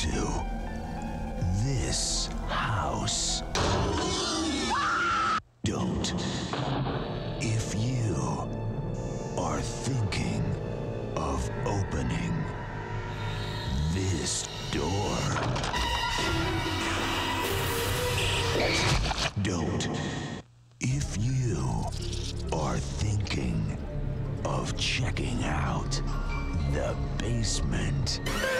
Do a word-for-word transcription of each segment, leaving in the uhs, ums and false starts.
to this house. Don't. If you are thinking of opening this door, don't. If you are thinking of checking out the basement,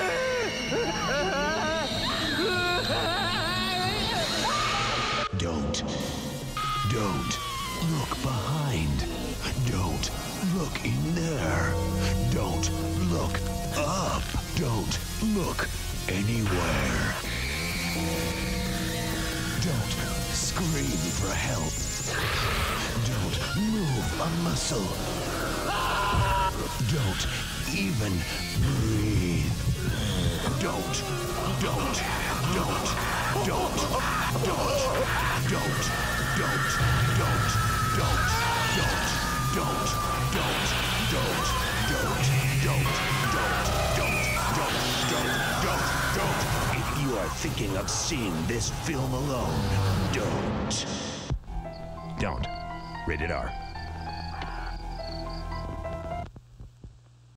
don't. Don't look behind. Don't look in there. Don't look up. Don't look anywhere. Don't scream for help. Don't move a muscle. Don't even breathe. Don't, don't, don't, don't, don't, don't, don't, don't, don't, don't, don't, don't, don't, don't, don't, don't, don't, don't, don't. If you are thinking of seeing this film alone, don't. Don't. Rated R.